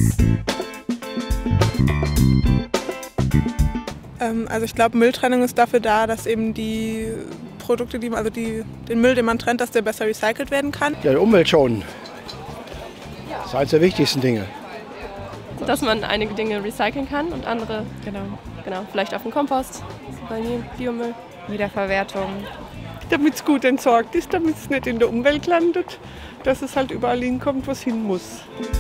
Also ich glaube, Mülltrennung ist dafür da, dass eben die Produkte, den Müll, den man trennt, dass der besser recycelt werden kann. Ja, die Umwelt schonen. Das ist eines der wichtigsten Dinge. Dass man einige Dinge recyceln kann und andere, genau, vielleicht auf den Kompost, bei Biomüll. Wiederverwertung. Damit es gut entsorgt ist, damit es nicht in der Umwelt landet, dass es halt überall hinkommt, wo es hin muss.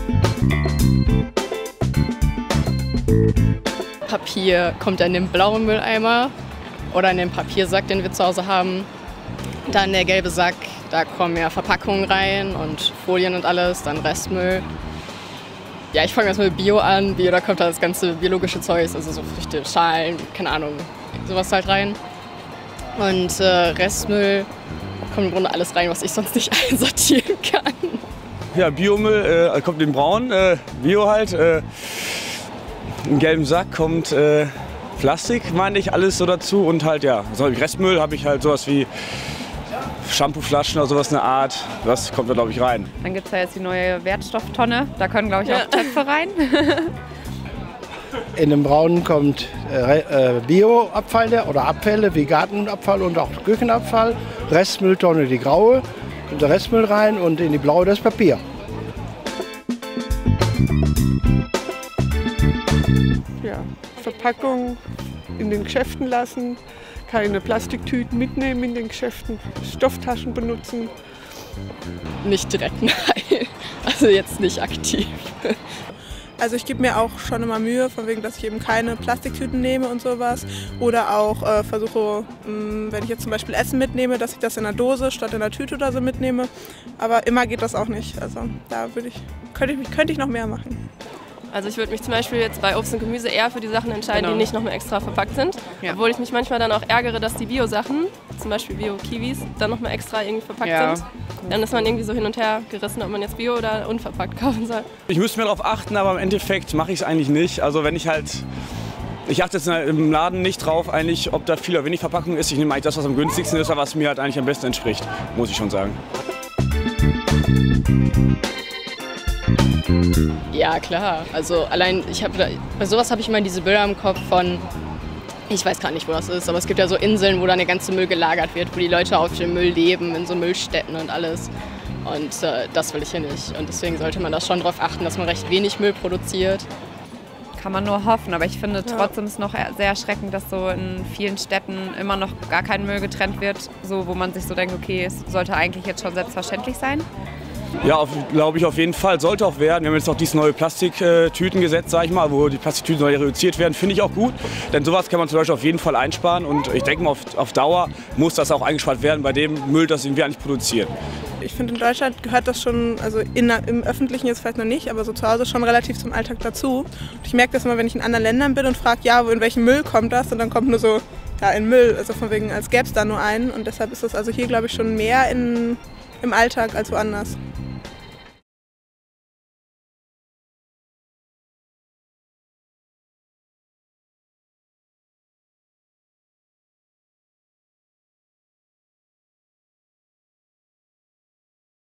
Papier kommt in den blauen Mülleimer oder in den Papiersack, den wir zu Hause haben. Dann der gelbe Sack, da kommen ja Verpackungen rein und Folien und alles, dann Restmüll. Ja, ich fange erst mit Bio an. Bio, da kommt halt das ganze biologische Zeug, also so Früchte, Schalen, keine Ahnung, sowas halt rein. Und Restmüll kommt im Grunde alles rein, was ich sonst nicht einsortieren kann. Ja, Biomüll kommt in den braunen, Bio halt. Im gelben Sack kommt Plastik, meine ich, alles so dazu. Und halt, ja, so Restmüll habe ich halt sowas wie Shampooflaschen oder sowas in der Art. Das kommt da, glaube ich, rein. Dann gibt es ja jetzt die neue Wertstofftonne. Da können, glaube ich, auch Töpfe rein. In dem braunen kommt Bioabfall oder Abfälle wie Gartenabfall und auch Küchenabfall. Restmülltonne die graue, kommt der Restmüll rein und in die blaue das Papier. Ja, Verpackung in den Geschäften lassen, keine Plastiktüten mitnehmen in den Geschäften, Stofftaschen benutzen. Nicht direkt, nein. Also jetzt nicht aktiv. Also ich gebe mir auch schon immer Mühe, von wegen, dass ich eben keine Plastiktüten nehme und sowas. Oder auch versuche, wenn ich jetzt zum Beispiel Essen mitnehme, dass ich das in einer Dose statt in einer Tüte oder so mitnehme. Aber immer geht das auch nicht. Also da könnte ich noch mehr machen. Also ich würde mich zum Beispiel jetzt bei Obst und Gemüse eher für die Sachen entscheiden, die nicht noch mal extra verpackt sind. Ja. Obwohl ich mich manchmal dann auch ärgere, dass die Bio-Sachen, zum Beispiel Bio-Kiwis, dann noch mal extra irgendwie verpackt sind. Dann ist man irgendwie so hin und her gerissen, ob man jetzt Bio oder unverpackt kaufen soll. Ich müsste mir darauf achten, aber im Endeffekt mache ich es eigentlich nicht. Also wenn ich achte jetzt im Laden nicht drauf, eigentlich, ob da viel oder wenig Verpackung ist. Ich nehme eigentlich das, was am günstigsten ist, aber was mir halt eigentlich am besten entspricht, muss ich schon sagen. Ja, klar. Also allein, bei sowas habe ich immer diese Bilder im Kopf von, ich weiß gar nicht, wo das ist, aber es gibt ja so Inseln, wo dann der ganze Müll gelagert wird, wo die Leute auf dem Müll leben, in so Müllstätten und alles. Und das will ich hier nicht. Und deswegen sollte man da schon darauf achten, dass man recht wenig Müll produziert. Kann man nur hoffen, aber ich finde trotzdem ist es noch sehr erschreckend, dass so in vielen Städten immer noch gar kein Müll getrennt wird, so, wo man sich so denkt, okay, es sollte eigentlich jetzt schon selbstverständlich sein. Ja, glaube ich auf jeden Fall. Sollte auch werden. Wir haben jetzt auch dieses neue Plastiktütengesetz, sag ich mal, wo die Plastiktüten neu reduziert werden. Finde ich auch gut, denn sowas kann man zum Beispiel auf jeden Fall einsparen. Und ich denke mal, auf Dauer muss das auch eingespart werden bei dem Müll, das wir eigentlich produzieren. Ich finde, in Deutschland gehört das schon, also im Öffentlichen jetzt vielleicht noch nicht, aber so zu Hause schon relativ zum Alltag dazu. Und ich merke das immer, wenn ich in anderen Ländern bin und frage, ja, in welchen Müll kommt das? Und dann kommt nur so, ja, in Müll, also von wegen, als gäbe es da nur einen. Und deshalb ist das also hier, glaube ich, schon mehr im Alltag als woanders.